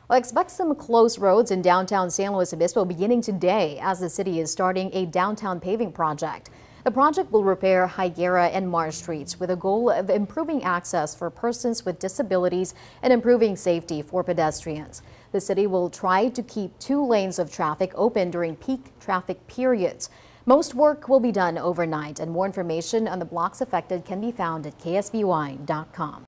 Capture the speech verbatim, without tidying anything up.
Well, expect some closed roads in downtown San Luis Obispo beginning today as the city is starting a downtown paving project. The project will repair Higuera and Mars streets with a goal of improving access for persons with disabilities and improving safety for pedestrians. The city will try to keep two lanes of traffic open during peak traffic periods. Most work will be done overnight, and more information on the blocks affected can be found at K S B Y dot com.